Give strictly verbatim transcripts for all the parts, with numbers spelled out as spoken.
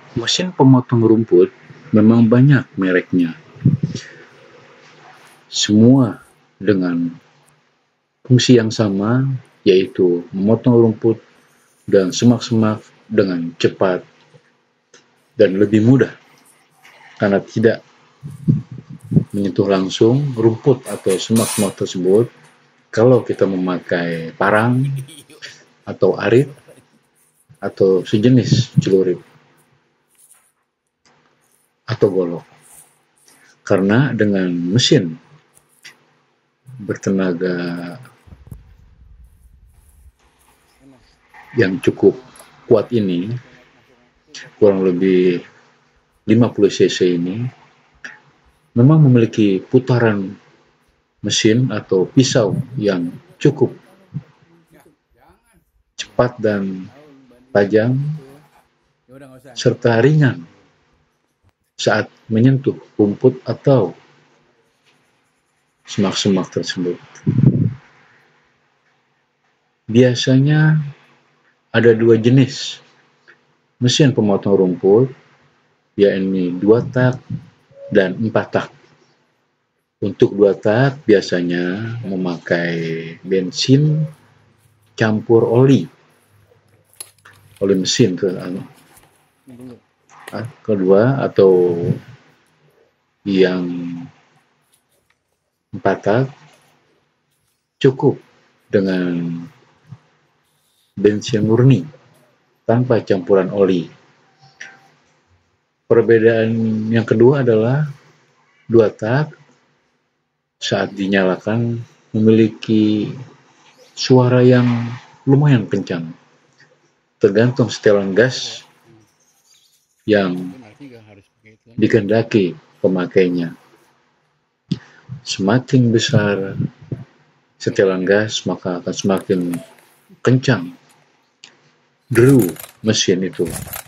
Mesin pemotong rumput memang banyak mereknya, semua dengan fungsi yang sama, yaitu memotong rumput dan semak-semak dengan cepat dan lebih mudah karena tidak menyentuh langsung rumput atau semak-semak tersebut. Kalau kita memakai parang atau arit atau sejenis celurit atau golok, karena dengan mesin bertenaga yang cukup kuat ini, kurang lebih lima puluh cc ini, memang memiliki putaran mesin atau pisau yang cukup cepat dan tajam serta ringan saat menyentuh rumput atau semak-semak tersebut. Biasanya ada dua jenis mesin pemotong rumput, yakni dua tak dan empat tak. Untuk dua tak biasanya memakai bensin campur oli, oli mesin ke kedua, atau yang empat tak cukup dengan bensin murni tanpa campuran oli. Perbedaan yang kedua adalah dua tak saat dinyalakan memiliki suara yang lumayan kencang, tergantung setelan gas yang dikehendaki pemakainya. Semakin besar setelan gas, maka akan semakin kencang deru mesin itu,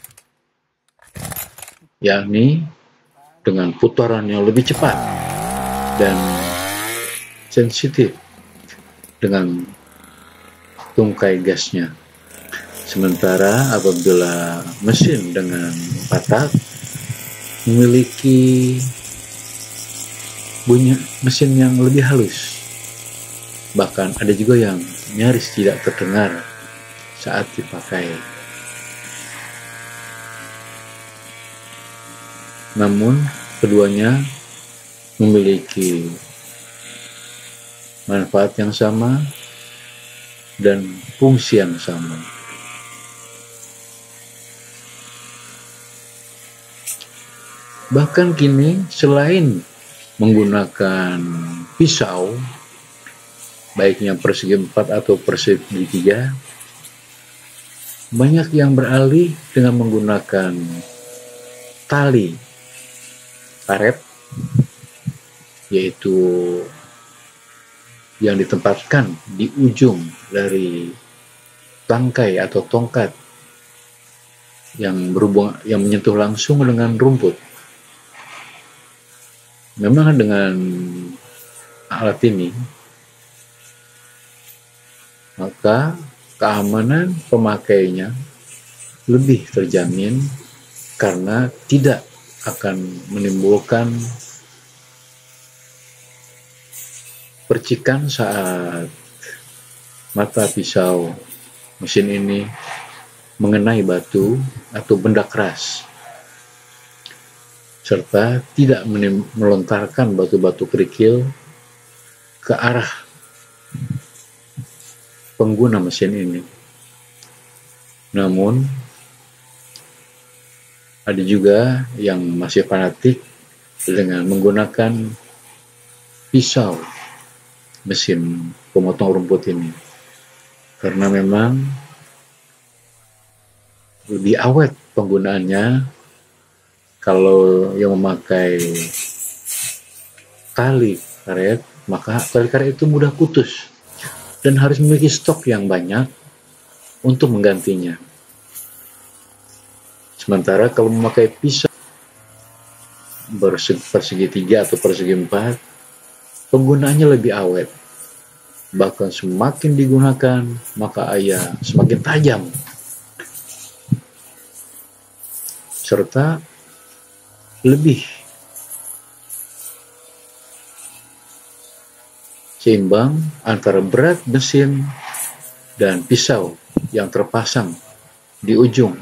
yakni dengan putaran yang lebih cepat dan sensitif dengan tungkai gasnya. Sementara apabila mesin dengan empat tak memiliki bunyi mesin yang lebih halus, bahkan ada juga yang nyaris tidak terdengar saat dipakai. Namun keduanya memiliki manfaat yang sama dan fungsi yang sama. Bahkan kini selain menggunakan pisau, baiknya persegi empat atau persegi tiga, banyak yang beralih dengan menggunakan tali karet, yaitu yang ditempatkan di ujung dari tangkai atau tongkat yang berhubung yang menyentuh langsung dengan rumput. Memang dengan alat ini, maka keamanan pemakainya lebih terjamin karena tidak akan menimbulkan percikan saat mata pisau mesin ini mengenai batu atau benda keras, serta tidak melontarkan batu-batu kerikil ke arah pengguna mesin ini. Namun ada juga yang masih fanatik dengan menggunakan pisau mesin pemotong rumput ini, karena memang lebih awet penggunaannya. Kalau yang memakai tali karet, maka tali karet itu mudah putus dan harus memiliki stok yang banyak untuk menggantinya. Sementara kalau memakai pisau persegi tiga atau persegi empat, penggunaannya lebih awet. Bahkan semakin digunakan, maka ia semakin tajam. serta lebih seimbang antara berat mesin dan pisau yang terpasang di ujung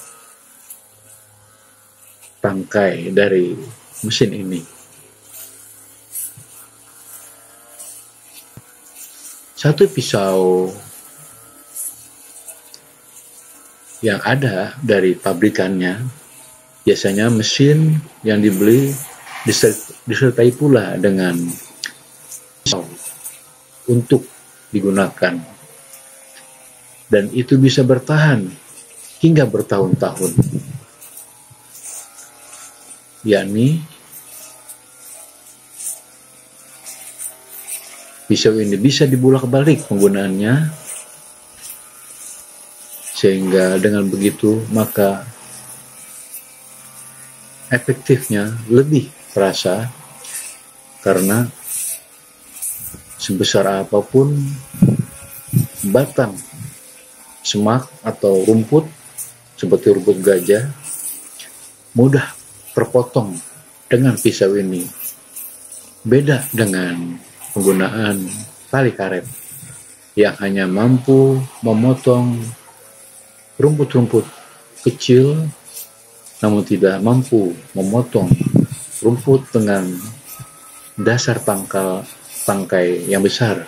tangkai dari mesin ini. Satu pisau yang ada dari pabrikannya, biasanya mesin yang dibeli disertai pula dengan pisau untuk digunakan, dan itu bisa bertahan hingga bertahun-tahun, yakni pisau ini bisa dibolak-balik penggunaannya, sehingga dengan begitu maka efektifnya lebih terasa, karena sebesar apapun batang semak atau rumput seperti rumput gajah mudah terpotong dengan pisau ini. Beda dengan penggunaan tali karet yang hanya mampu memotong rumput-rumput kecil, namun tidak mampu memotong rumput dengan dasar pangkal tangkai yang besar.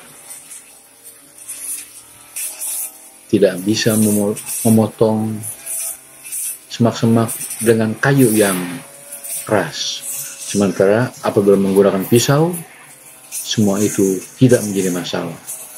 Tidak bisa memotong semak-semak dengan kayu yang keras. Sementara apabila menggunakan pisau, semua itu tidak menjadi masalah.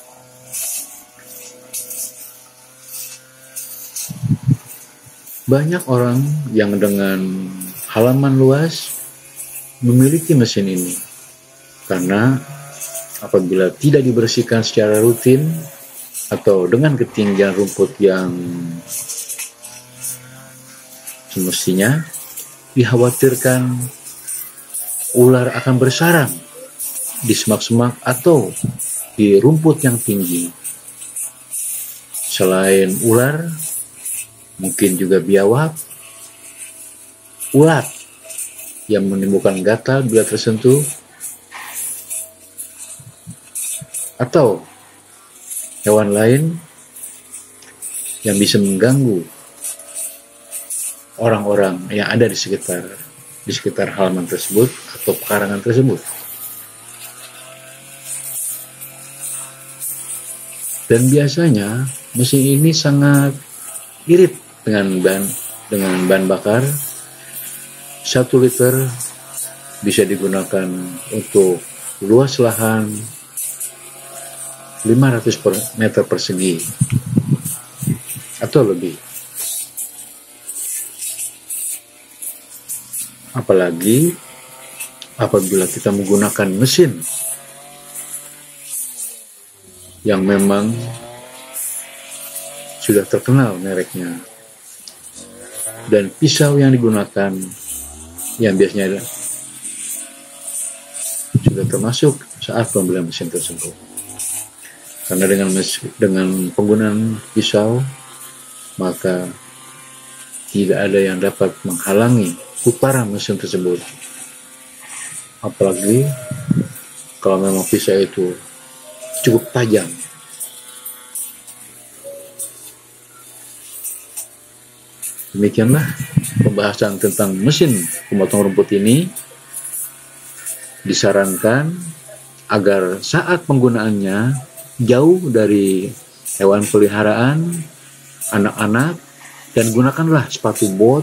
Banyak orang yang dengan halaman luas memiliki mesin ini, karena apabila tidak dibersihkan secara rutin atau dengan ketinggian rumput yang semestinya, dikhawatirkan ular akan bersarang di semak-semak atau di rumput yang tinggi. Selain ular, mungkin juga biawak, ulat yang menimbulkan gatal bila tersentuh, atau hewan lain yang bisa mengganggu orang-orang yang ada di sekitar di sekitar halaman tersebut atau pekarangan tersebut. Dan biasanya mesin ini sangat irit dengan bahan dengan bahan bakar. Satu liter bisa digunakan untuk luas lahan lima ratus meter persegi atau lebih. Apalagi apabila kita menggunakan mesin yang memang sudah terkenal mereknya, dan pisau yang digunakan yang biasanya sudah termasuk saat pembelian mesin tersebut. Karena dengan mesin, dengan penggunaan pisau, maka tidak ada yang dapat menghalangi putaran mesin tersebut. Apalagi kalau memang pisau itu cukup tajam. Demikianlah pembahasan tentang mesin pemotong rumput ini. Disarankan agar saat penggunaannya jauh dari hewan peliharaan, anak-anak, dan gunakanlah sepatu bot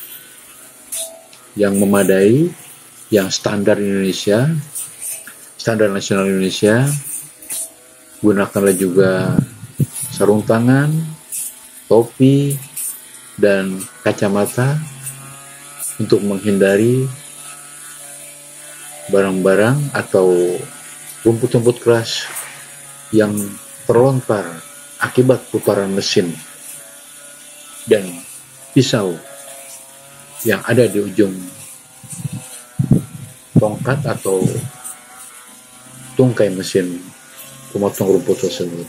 yang memadai, yang standar Indonesia, standar nasional Indonesia. Gunakanlah juga sarung tangan, topi, dan kacamata untuk menghindari barang-barang atau rumput-rumput keras yang terlontar akibat putaran mesin, dan pisau yang ada di ujung tongkat atau tungkai mesin pemotong rumput tersebut.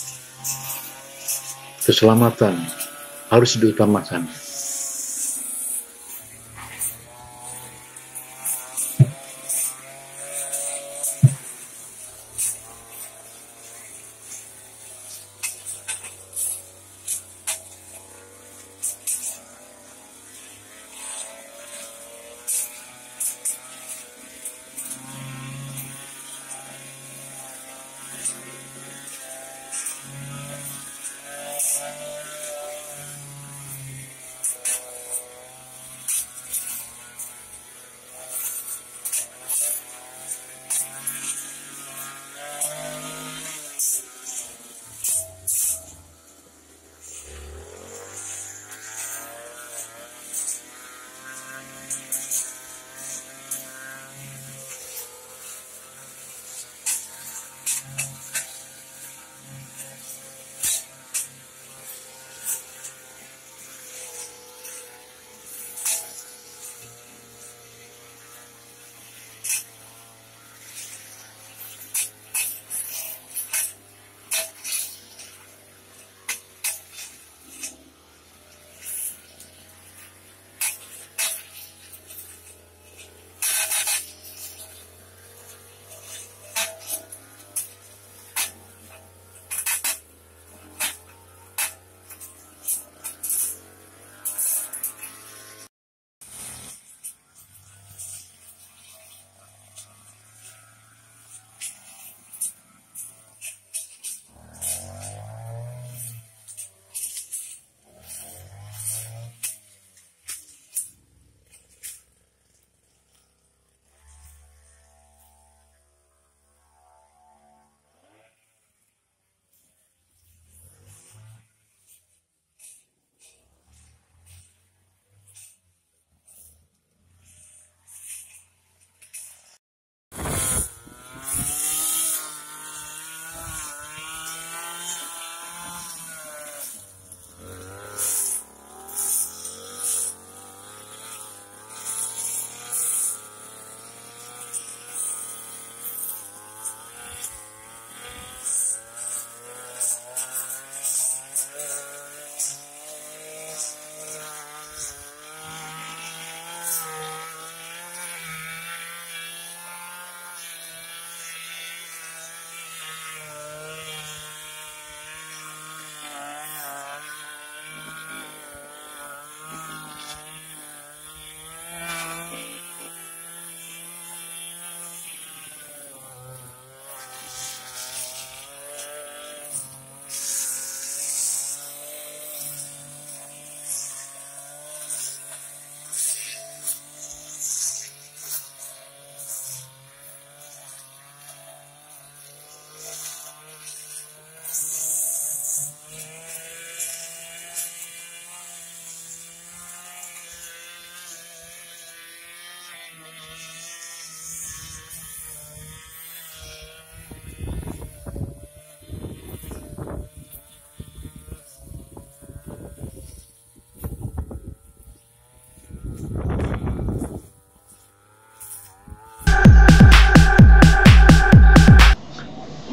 Keselamatan harus diutamakan.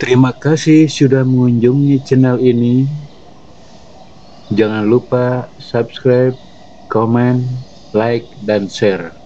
Terima kasih sudah mengunjungi channel ini. Jangan lupa subscribe, comment, like, dan share.